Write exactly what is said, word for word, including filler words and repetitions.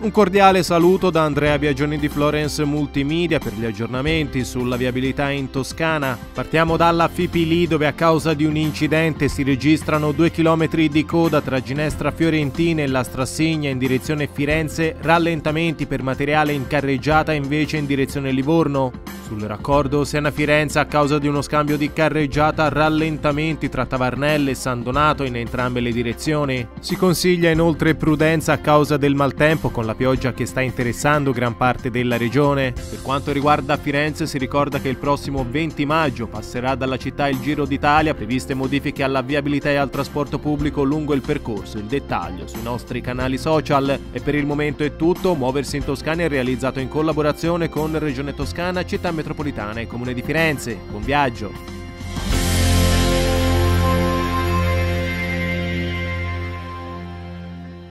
Un cordiale saluto da Andrea Biagioni di Florence Multimedia per gli aggiornamenti sulla viabilità in Toscana. Partiamo dalla Fipili, dove a causa di un incidente si registrano due chilometri di coda tra Ginestra Fiorentina e la Strassigna in direzione Firenze, rallentamenti per materiale in carreggiata invece in direzione Livorno. Sul raccordo Siena-Firenze, a causa di uno scambio di carreggiata, rallentamenti tra Tavarnelle e San Donato in entrambe le direzioni. Si consiglia inoltre prudenza a causa del maltempo con la pioggia che sta interessando gran parte della regione. Per quanto riguarda Firenze, si ricorda che il prossimo venti maggio passerà dalla città il Giro d'Italia, previste modifiche alla viabilità e al trasporto pubblico lungo il percorso. Il dettaglio sui nostri canali social. E per il momento è tutto. Muoversi in Toscana è realizzato in collaborazione con Regione Toscana, Città Metropolitana e Comune di Firenze. Buon viaggio!